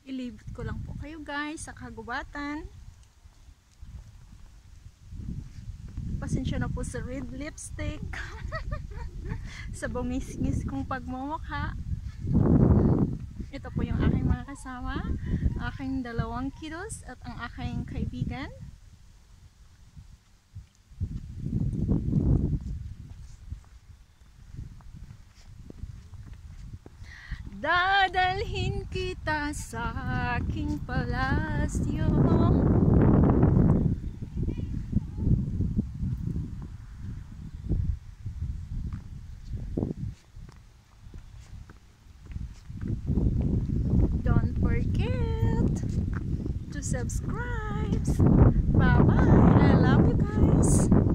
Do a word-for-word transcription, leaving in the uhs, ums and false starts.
Ilibot ko lang po kayo guys sa kagubatan. Pasensya na po sa red lipstick. Sa bungis-ngis kong pagmumukha. Ito po yung aking mga kasama, aking dalawang kiddos at ang aking kaibigan. Dadalhin kita sa aking palasyo. Don't forget to subscribe. Bye bye. I love you guys.